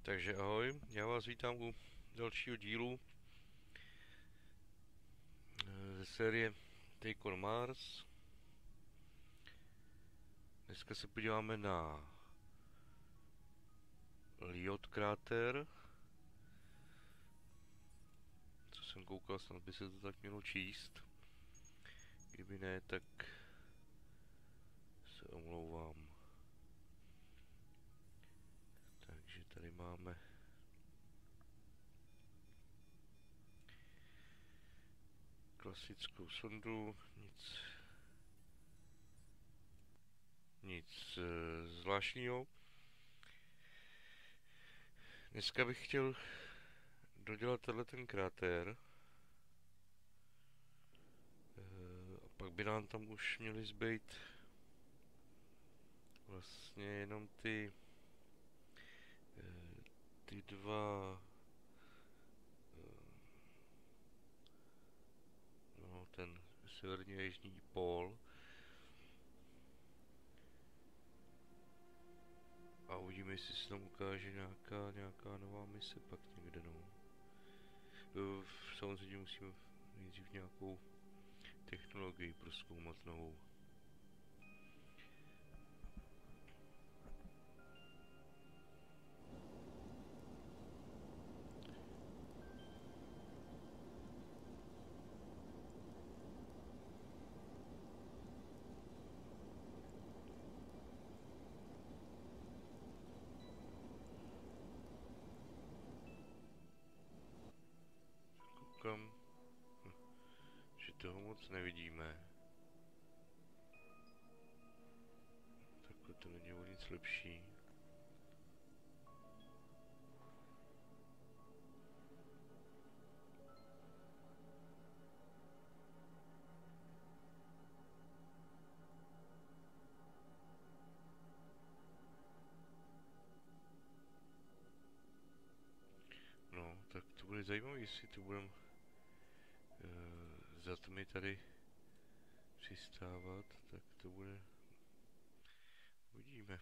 Takže ahoj, já vás vítám u dalšího dílu ze série Take on Mars. Dneska se podíváme na Lyot kráter. Co jsem koukal, snad by se to tak mělo číst. Kdyby ne, tak se omlouvám. Takže tady máme klasickou sondu, nic zvláštního. Dneska bych chtěl dodělat ten kráter. A pak by nám tam už měly zbýt vlastně jenom ty dva, no ten severní a jižní pól. A uvidíme, jestli se tam ukáže nějaká nová mise pak někde, no. Samozřejmě musíme nejdřív nějakou technologii prozkoumat novou. Koukám, že toho moc nevidíme. Takhle to není o nic lepší. No, tak to bude zajímavé, jestli to budeme za tmy tady přistávat, tak to bude, uvidíme.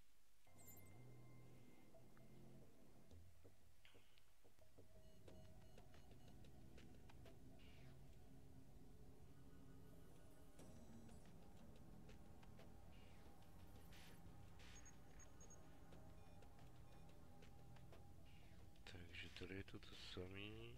Takže tady je to samý.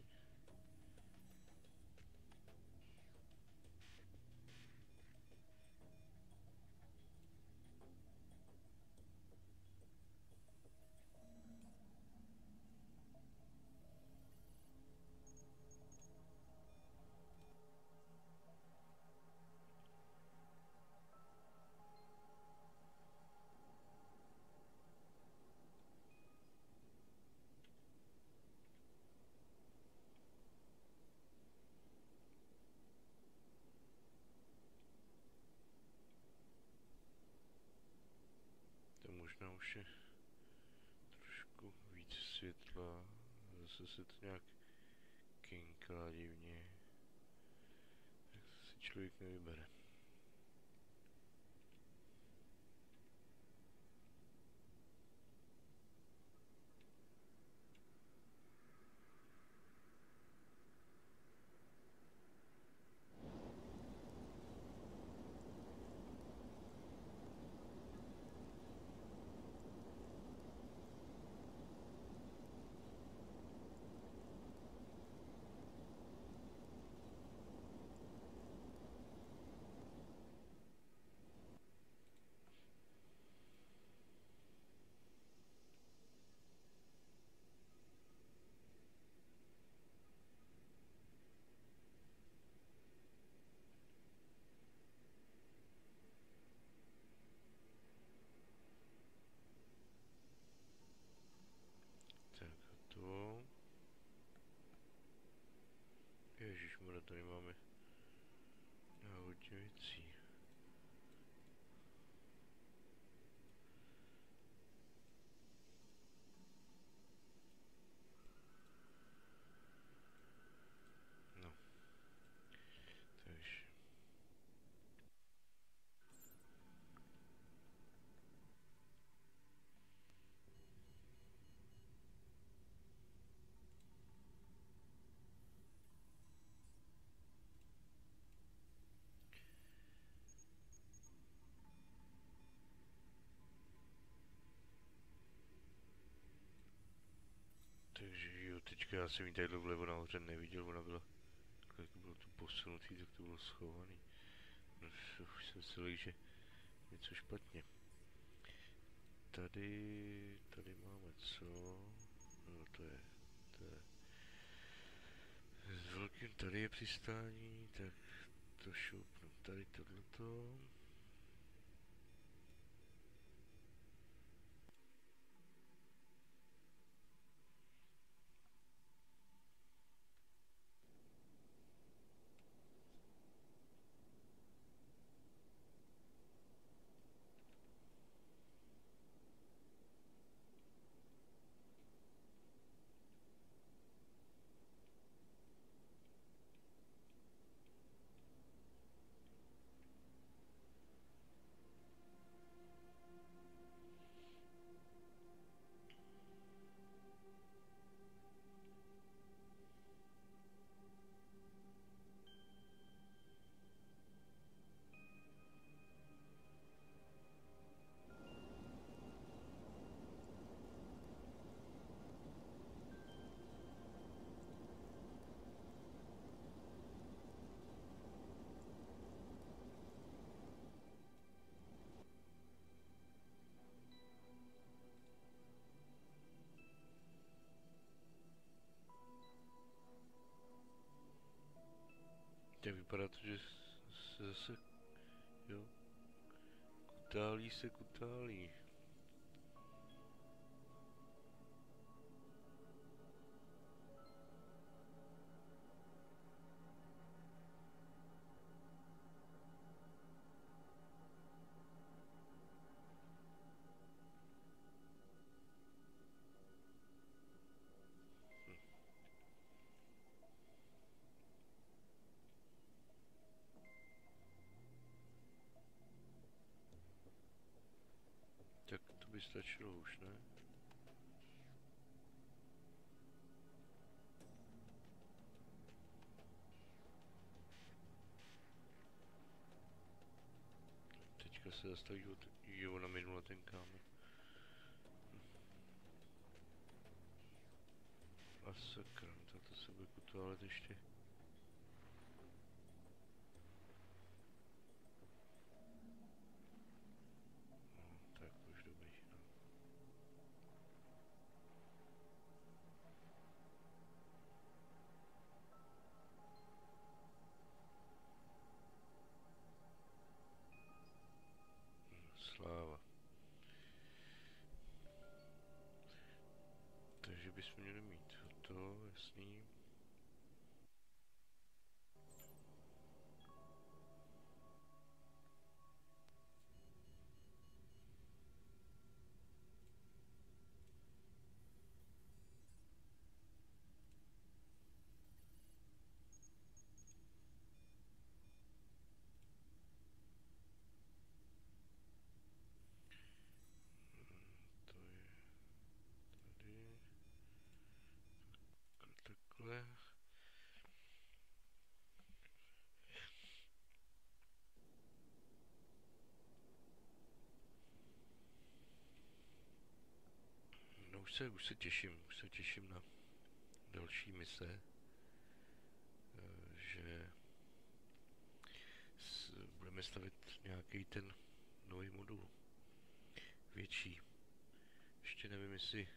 To možná už je trošku víc světla. Zase se to nějak kinká divně. Tak si člověk nevybere. Počkej, já jsem ji tady vlevo nahoře neviděl, ona byla, jak to bylo tu posunutý, tak to bylo schovaný. No, už jsem celý, že něco špatně. Tady máme co? No to je s velkým, tady je přistání, tak to šoupnu, tady tohleto. Tak vypadá to, že se zase, jo, kutálí. Tak to by stačilo už, ne? Teďka se zastaví, jo, ona minula ten kámen. A sakra, tak to se bude kutálet ještě. No, tak už dobrý, no. Sláva. Takže bychom měli mít to, jasný. To je tady. Takhle. No už se těším na další mise, že budeme stavit nějaký ten nový modul. Větší. Ještě nevím,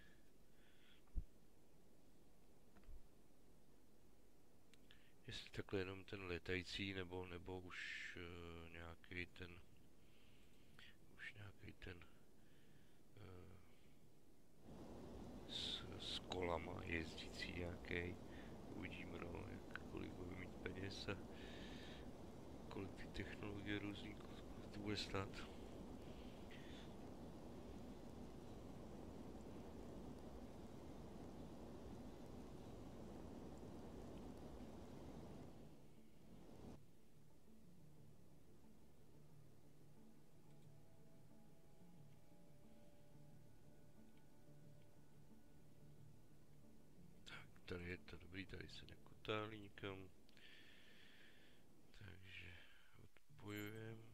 jestli takhle jenom ten letající, nebo už nějaký ten s kolama jezdící nějaký. Uvidíme, no, kolik bude mít peněz a kolik ty technologie různý, kolik to bude stát. Tady je to dobrý, tady se nekutálí nikam. Takže odpojujeme.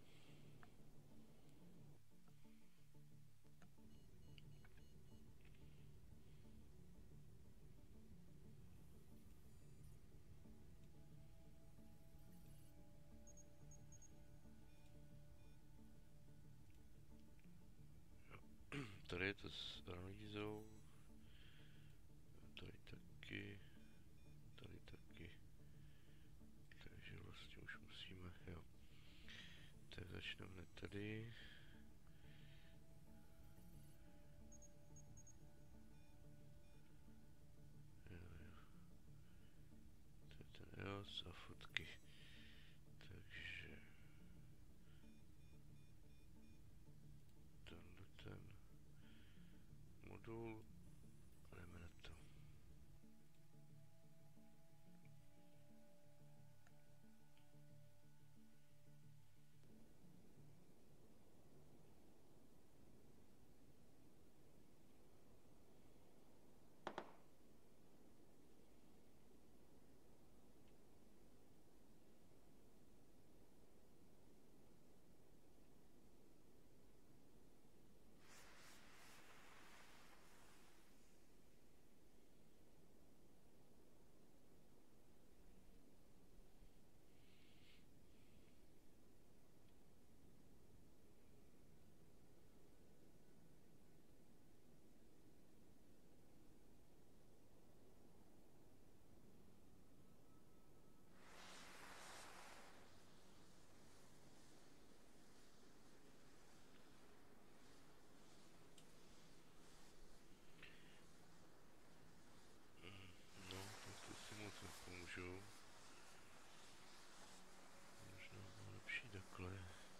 tady je to s analýzou. Tady taky. Tady taky. Takže vlastně už musíme, jo. Tak začneme hned tady. Jo, za fotky. Takže tenhle ten modul, jdeme na to. No, tak to si moc nepomůžu. Možná bylo lepší takhle.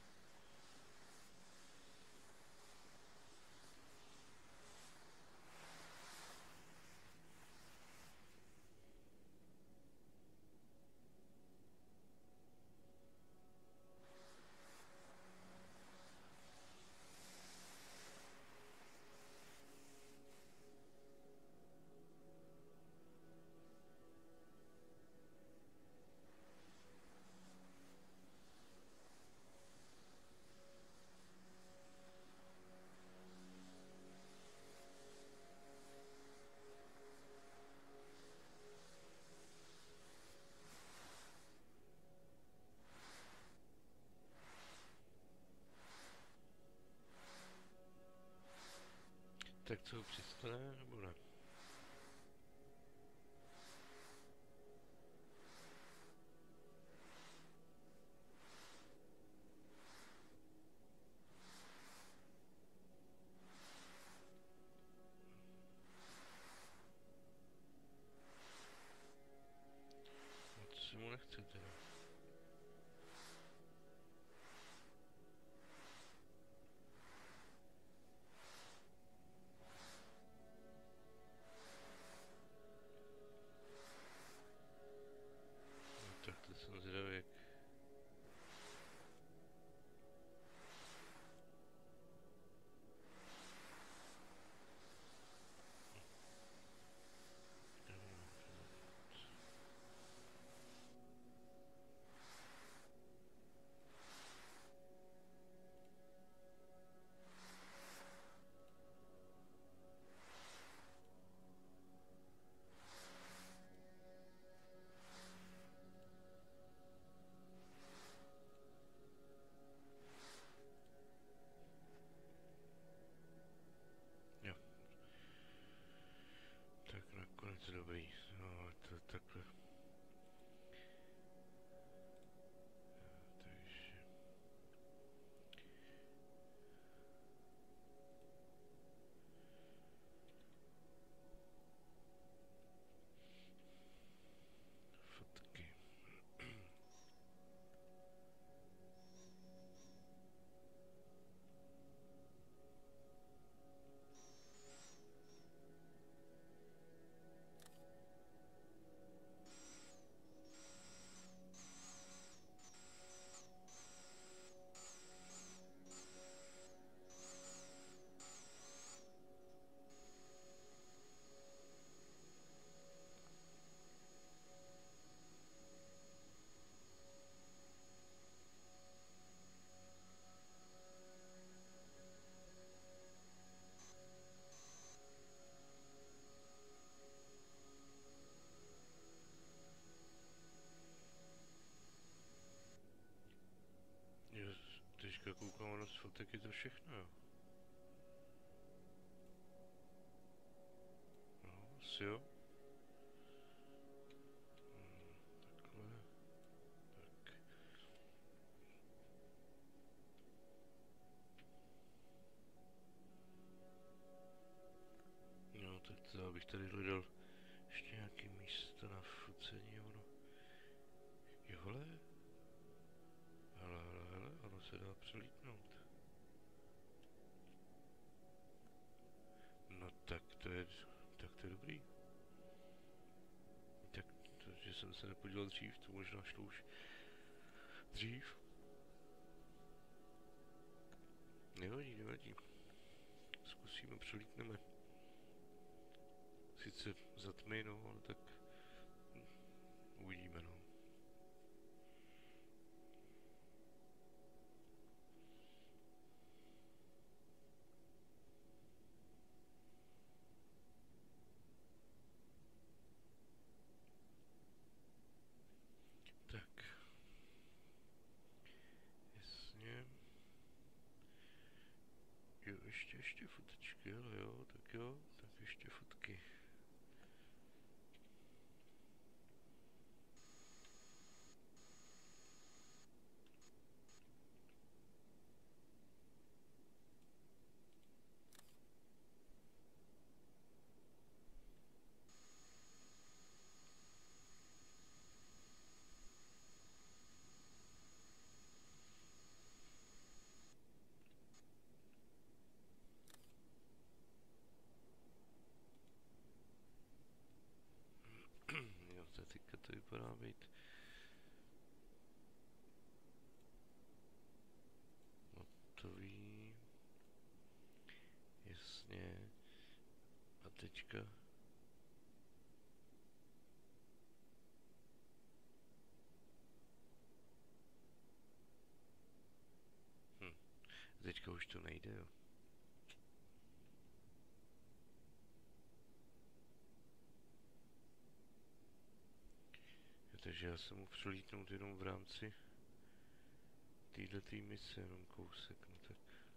Tak co, přistane nebo ne? Moc se mu nechce teda. No, tak to jsem zvědavý, jak... Jo. Tak nakonec dobrý. No, to takhle. Takže... Fotky. Jo, teďka koukám na z fotek, je to všechno, jo. asi jo. Takhle. Tak. No, tak to bych tady hledal ještě nějaký místo na focení, ono. Jo, hele, ono se dá přelítnout. No tak to je dobrý. Tak to, že jsem se nepodíval dřív, to možná šlo už dřív. Nevadí. Zkusíme, přelítneme. Sice za tmy, no, ale tak uvidíme, no. Tak. Jasně. Jo, ještě fotečky, ale jo, tak ještě fotky. Jo, teďka to vypadá být hotový. Jasně. A teďka teďka už to nejde, jo. Takže já jsem mu přelítnout jenom v rámci této mise, jenom kousek, no tak.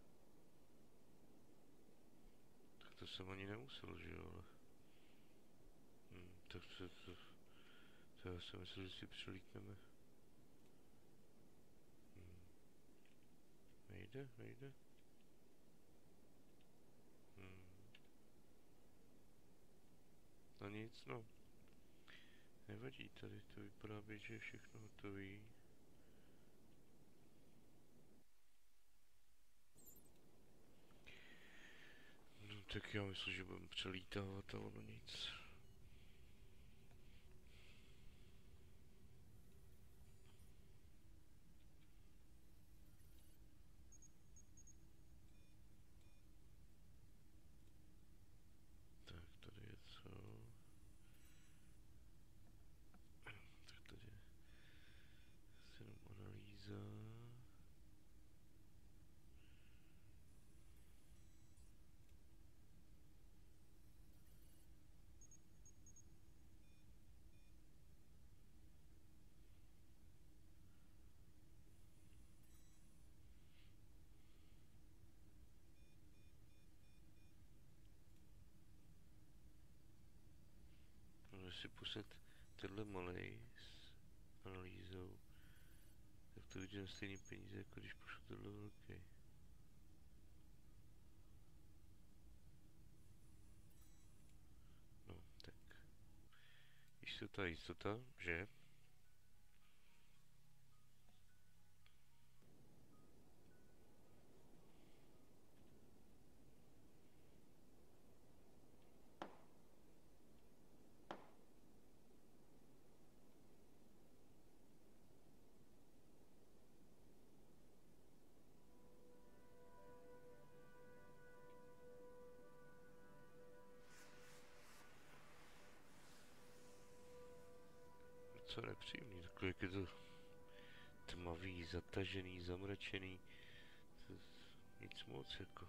Tak to jsem ani nemusel, že jo, ale. Tak to já jsem myslel, že si přelítneme. Nejde. No nic, no. Nevadí, tady to vypadá být, že je všechno hotový. No tak já myslím, že budeme přelítávat a ono nic. Tak tady je co? Tak tady je jenom analýza. Můžu si pustit tenhle malej s analýzou. Tak to vidím stejný peníze, jako když pošlu tohle velký. No, tak. Jistota, že? Co nepříjemný, takhle jak je to tmavý, zatažený, zamračený. To nic moc jako.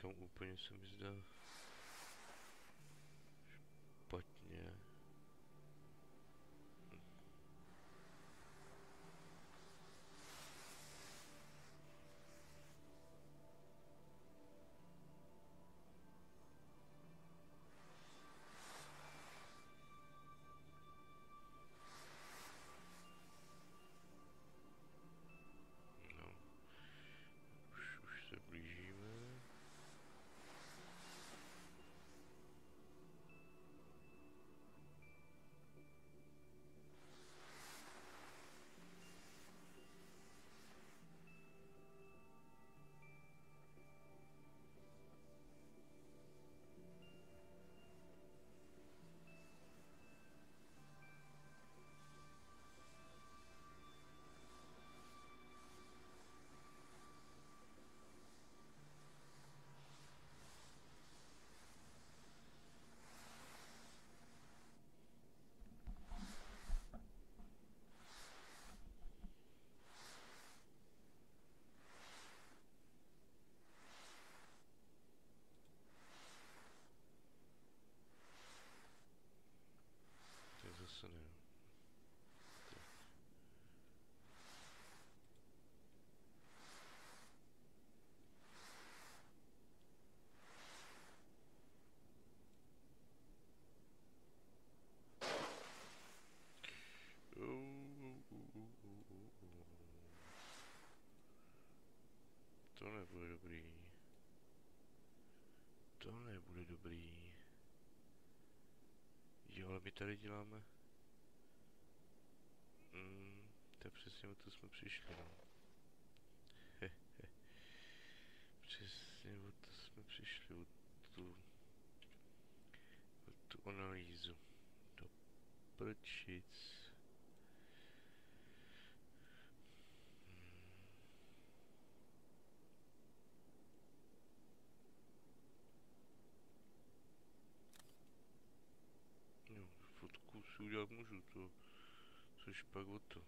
někam úplně se mi zdá špatně. No, už se blížíme. Tak zase ne. To nebude dobrý. To nebude dobrý. Jo, ale my tady děláme... to je přesně o to jsme přišli, no. Přesně o to jsme přišli, o tu analýzu. Do prčic. No, fotku si udělat můžu, to, což pak o to.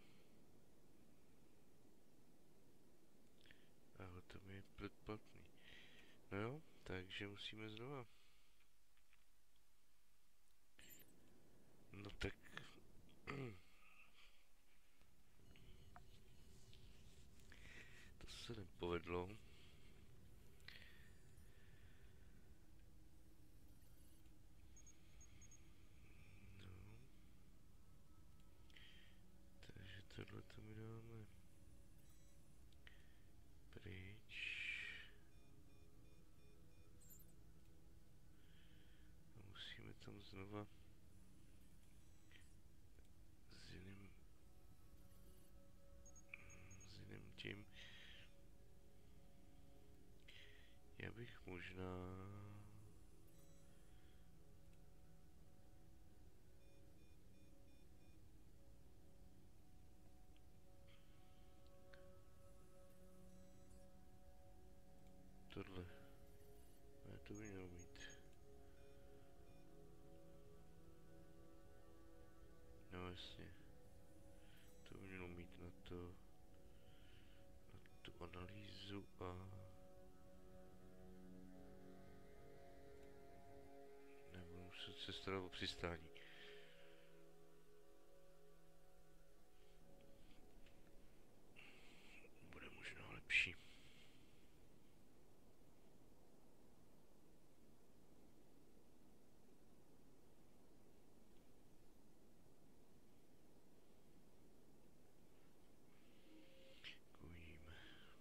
Ale to mi je předplatný. No jo, takže musíme znova. No tak... to se nepovedlo. No. Takže tohle to mi dáme pryč. A musíme tam znova s jiným tím. Já bych možná... tohle. Ne, to by mělo mít. No jasně. To by mělo mít na to... na tu analýzu a... nebudu muset se starat o přistání. Bude možná lepší. Uvidíme.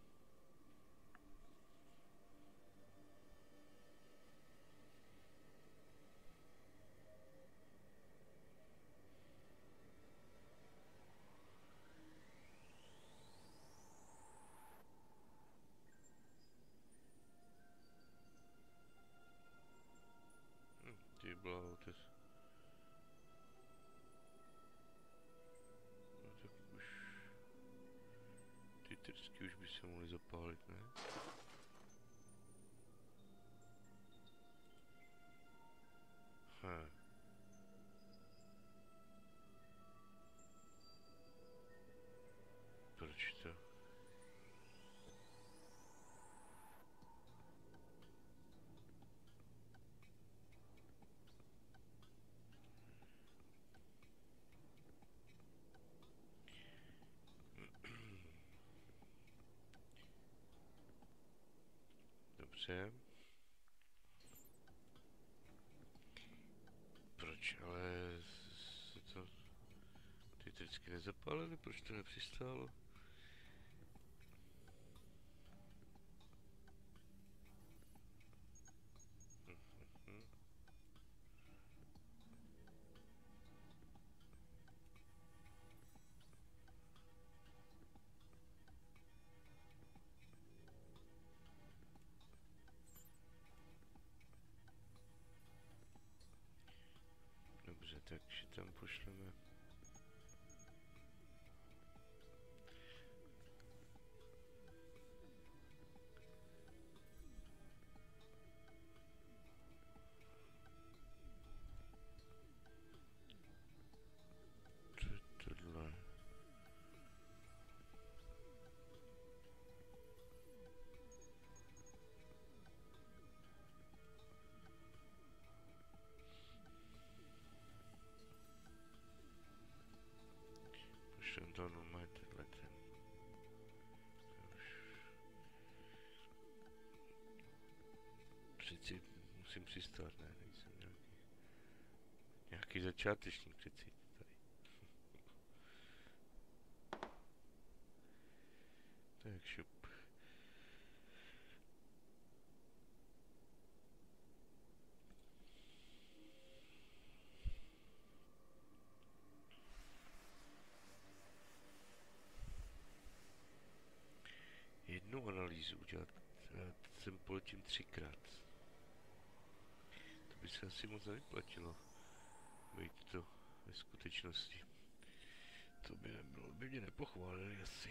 Ty bláho, no tak už... ty trsky už by se mohly zapálit, ne? Proč to? Dobře. Proč ale se to ty vždycky nezapálily? Proč to nepřistálo? Dobře, takže tam pošleme. Tohle. Pošlem to normálně tenhle ten. Přeci musím přistát, ne? Nejsem nějaký začátečník přeci tady. Tak šup. Jednu analýzu udělat, jsem poletím 3krát. To by se asi moc nevyplatilo. Být to ve skutečnosti. To by nebylo, by mě nepochválili asi.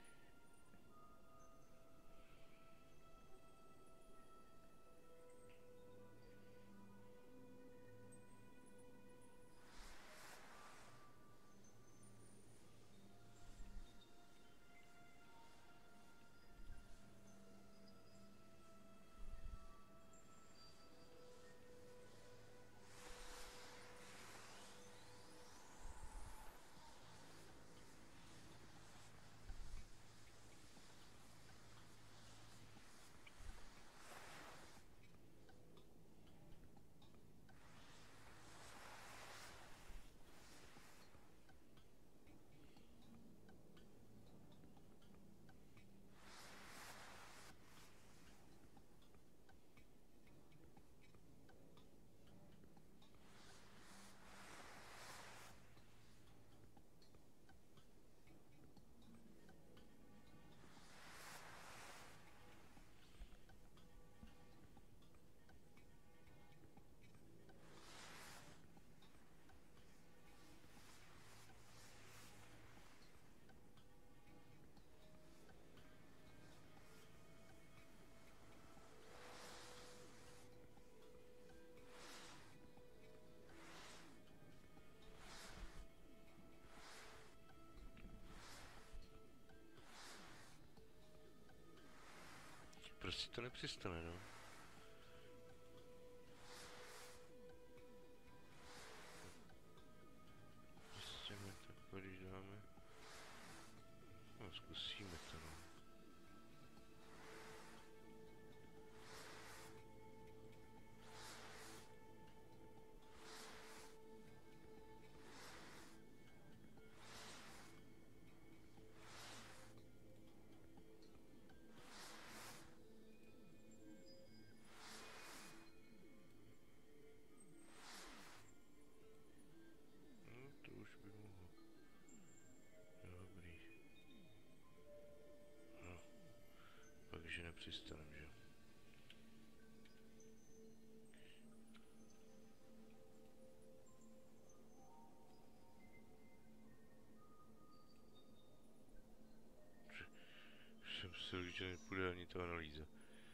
Prostě to nepřistane, no. Prostě my to, když dáme. No, zkusíme to, no. To už by mohlo. Dobrý. No, takže nepřistanem, že? Jsem si, že nepůjde ani ta analýza.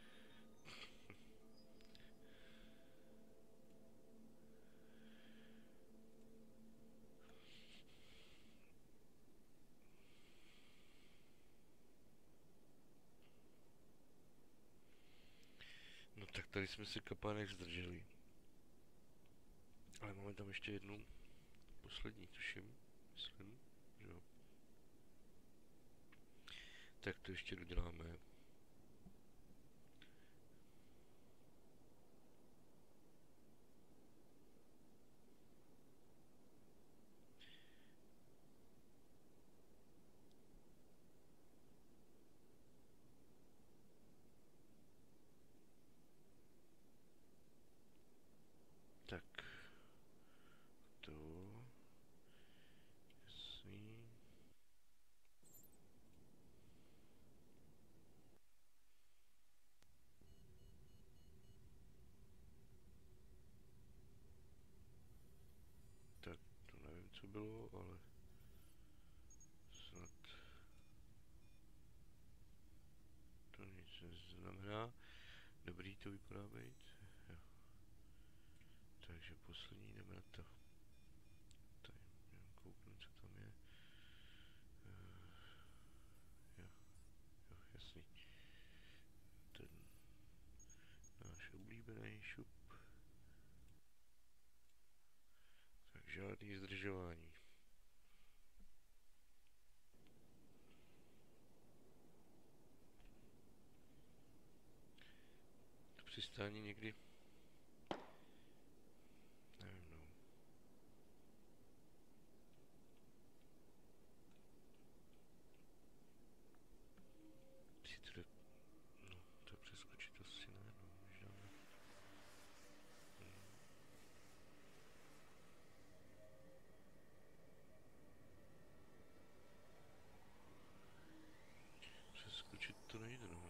No tak tady jsme se kapánek zdrželi. Ale máme tam ještě jednu poslední, tuším, myslím, že jo. Tak to ještě doděláme. to vypadá být. Jo. Takže poslední jdeme na to. Tady kouknu, co tam je. Jo, jo, jasný. Ten náš oblíbený šup. Tak žádný zdržování. To přistání někdy, nevím, no. Si to jde, no, to přeskočit asi ne, no, možná ne. Přeskočit to nejde, no.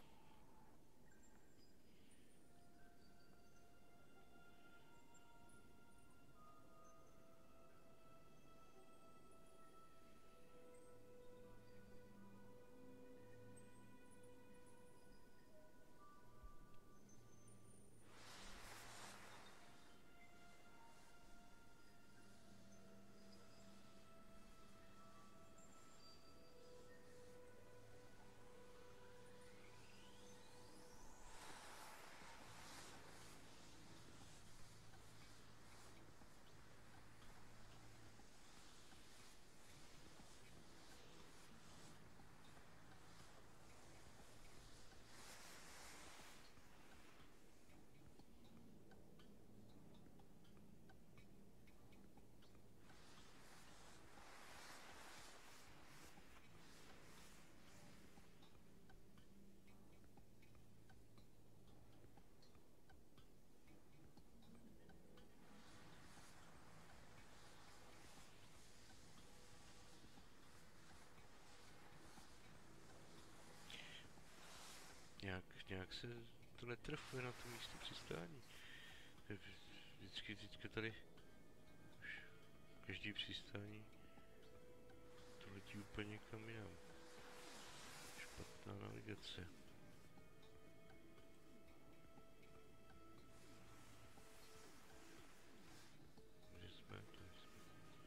Nějak se to netrefuje na tom místě přistání. Vždycky teďka tady už každý přistání to letí úplně někam jinam. Špatná navigace. Kde jsme? Tady jsme.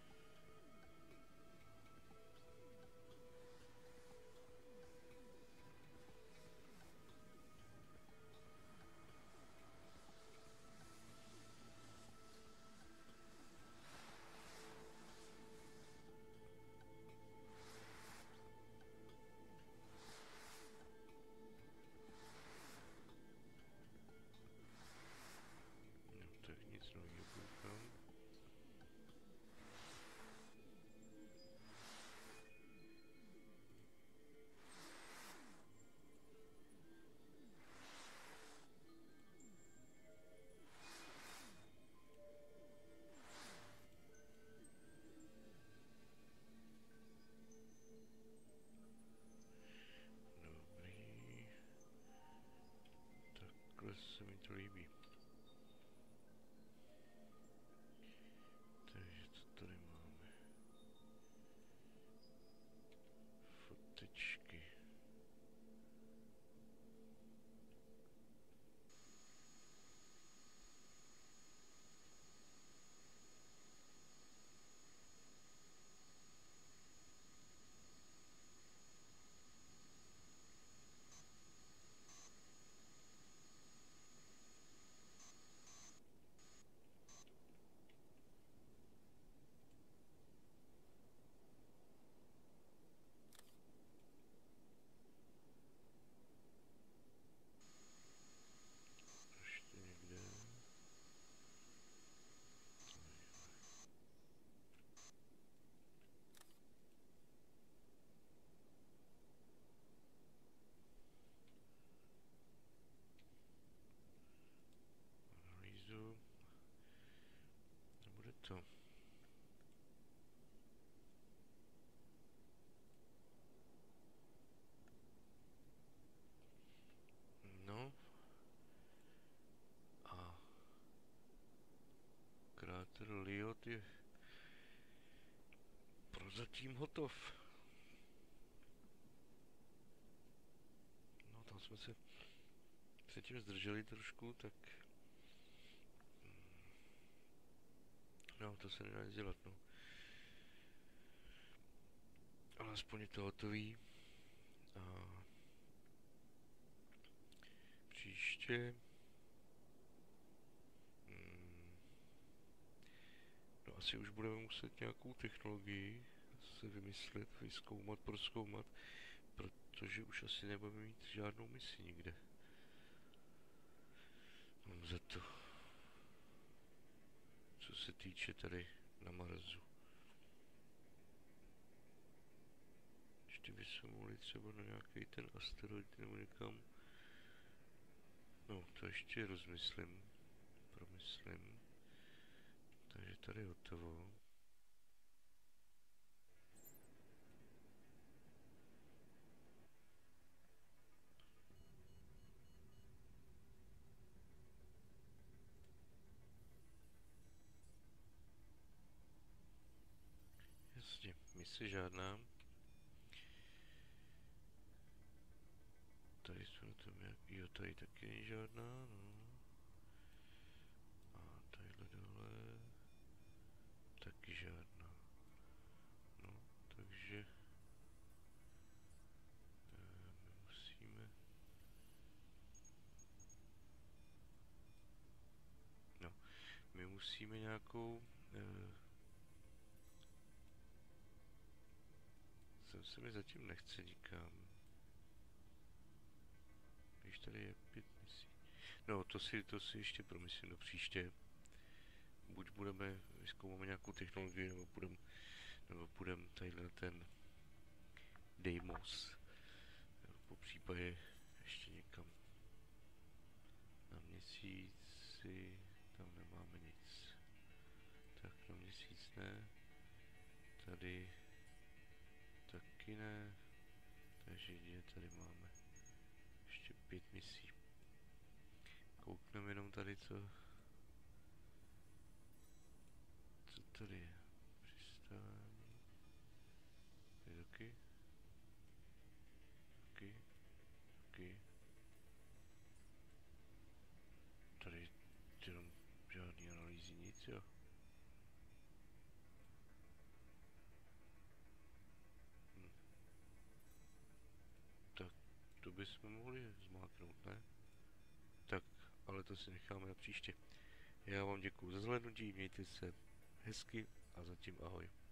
No tak nic nového koukám. Dobrý. Takhle se mi to líbí. Takže co tady máme? Fotečky. Ještě někde. Analýzu. Nebude to. No. A kráter Lyot je prozatím hotov. No tam jsme se se tím zdrželi trošku, tak... No, to se nedá nic dělat, no. Ale aspoň je to hotový. A... Příště... No asi už budeme muset nějakou technologii se vymyslet, vyzkoumat, prozkoumat, protože už asi nebudeme mít žádnou misi nikde. Mám za to, co se týče tady na Marsu. Ještě bychom mohli třeba na nějaký ten asteroid nebo někam. No, to ještě rozmyslím, promyslím. Takže tady je hotovo. Jasně, mise žádná. Tady jsme na tom jak... Jo, tady taky není žádná, no. A tadyhle dole... Taky žádná. No, takže... my musíme... No, my musíme nějakou... sem se mi zatím nechce nikam. Když tady je 5 misí. No, to si ještě promyslím do příště. Buď budeme vyzkoumat nějakou technologii, nebo půjdem tadyhle na ten Deimos. Po případě ještě někam na měsíci, tam nemáme nic. Tak na měsíc ne. Tady taky ne. Takže jedině tady máme ještě 5 misí. Koukneme jenom tady, co tady je. Přistání. Tady taky. Taky. Tady jenom žádný analýzy, nic, jo. Tak to bychom mohli zmáknout, ne? Tak, ale to si necháme na příště. Já vám děkuju za zhlédnutí, mějte se hezky a zatím ahoj.